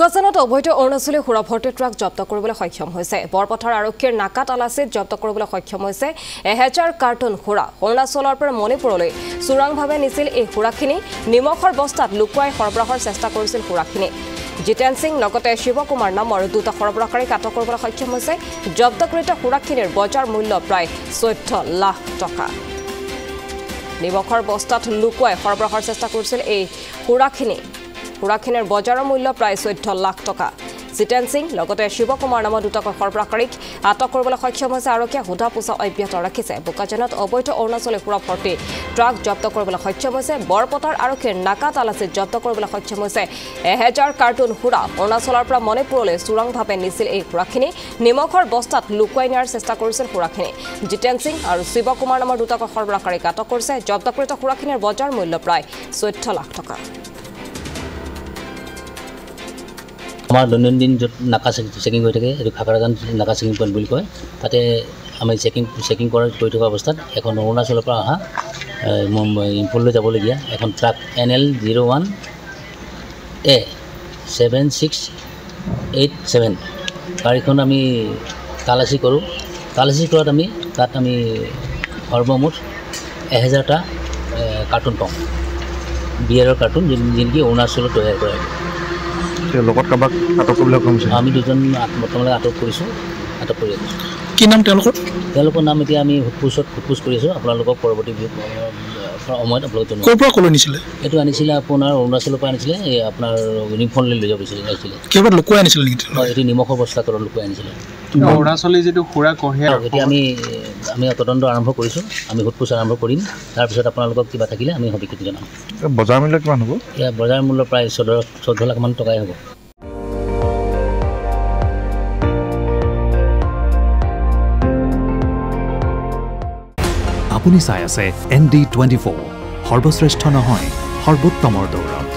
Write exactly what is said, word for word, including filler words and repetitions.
বোকাজানত অবৈধ অৰুণাচলী সুৰাভৰ্তি ট্ৰাক জব্দ কৰিবলৈ সক্ষম হৈছে। বৰপথাৰ আৰক্ষীৰ নাকা তালাচীত জব্দ কৰিবলৈ সক্ষম হৈছে এহেজাৰ কাৰ্টুন সুৰা। অৰুণাচলৰ পৰা মণিপুৰলৈ চোৰাংভাৱে নিছিল এই সুৰাখিনি। নিমখৰ বস্তাত লুকুৱাই সৰবৰাহৰ চেষ্টা কৰিছিল সুৰাখিনি। জিতেন সিং লগতে শিৱকুমাৰ নামৰ দুটা সৰবৰাহকাৰীক আটক কৰিবলৈ সক্ষম হৈছে। জব্দকৃত সুৰাখিনিৰ বজাৰ মূল্য প্ৰায় চৈধ্য লাখ টকা। নিমখৰ বস্তাত লুকুৱাই সৰবৰাহৰ চেষ্টা কৰিছিল এই সুৰাখিনি। সুৰাখিনিৰ বজাৰৰ মূল্য প্ৰায় চৈধ্য লাখ টকা। জিতেন সিং লগতে শিৱকুমাৰ নামৰ দুটাকৈ সৰবৰাহকাৰীক আটক কৰিবলৈ সক্ষম হৈছে। আৰক্ষীয়ে সোধা পোছা অব্যাহত ৰাখিছে। বোকাজানত অবৈধ অৰুণাচলী সুৰাভৰ্তি ট্ৰাক জব্দ কৰিবলৈ সক্ষম হৈছে। বৰপথাৰ আৰক্ষীৰ নাকা তালাচীত জব্দ কৰিবলৈ সক্ষম হৈছে এহেজাৰ কাৰ্টুন সুৰা। অৰুণাচলৰ পৰা মণিপুৰলৈ চোৰাংভাৱে নিছিল এই সুৰাখিনি। নিমখৰ বস্তাত লুকুৱাই নিয়াৰ চেষ্টা কৰিছিল সুৰাখিনি। জিতেন সিং আৰু শিৱকুমাৰ নামৰ দুটাকৈ সৰবৰাহকাৰীক আটক কৰিছে। জব্দকৃত সুৰাখিনিৰ বজাৰ মূল্য প্ৰায় চৈধ্য লাখ টকা। আমাৰ দৈনন্দিন য'ত নাকা চেকিং হৈ থাকে, এইটো খাকাৰাজান নাকা চেকিং পইণ্ট বুলি কয়। তাতে আমি চেকিং চেকিং কৰা কৰি থকা অৱস্থাত এখন অৰুণাচলৰ পৰা অহা ইম্ফললৈ যাবলগীয়া এখন truck N L zero' one A seven six eight seven গাড়ীখন আমি তালাচী কৰোঁ। তালাচী কৰাত আমি তাত আমি সৰ্বমুঠ এহেজাৰটা কাৰ্টুন পাওঁ, বিয়েৰৰ কাৰ্টুন, যিনকি অৰুণাচলত তৈয়াৰ কৰে। লগত কাবাক আটক কৰিবলৈ সক্ষম হৈছে। আমি দুজন বৰ্তমানলৈ আটক কৰিছোঁ, আটক কৰি আছোঁ। কি নাম তেওঁলোকৰ? তেওঁলোকৰ নাম এতিয়া আমি সোধপোছত সোধপোছ কৰি আছোঁ। আপোনালোকক পৰৱৰ্তী সময়ত আপোনালোক জনাব। ক'ৰ পৰা ক'লৈ নিছিলে? এইটো আনিছিলে আপোনাৰ অৰুণাচলৰ পৰা আনিছিলে, এই আপোনাৰ ইম্ফললৈ লৈ যাব আহিছিলে। কিবা লুকুৱাই আনিছিলে নেকি? হয়, এইটো নিমখৰ বস্তা তলত লুকুৱাই আনিছিলে। অৰুণাচলী যিটো সুৰা কঢ়িয়াই, এতিয়া আমি আমি তদন্ত আৰম্ভ কৰিছোঁ। আমি সোধপোছ আৰম্ভ কৰিম। তাৰপিছত আপোনালোকক কিবা থাকিলে আমি সবিশেষ জনাম। বজাৰ মূল্য কিমান হ'ব? এতিয়া বজাৰ মূল্য প্ৰায় চৈধ্য চৈধ্য লাখমান টকাই হ'ব। আপুনি চাই আছে এন ডি টুৱেণ্টি ফ'ৰ, সৰ্বশ্ৰেষ্ঠ নহয় সৰ্বোত্তমৰ দৌৰ।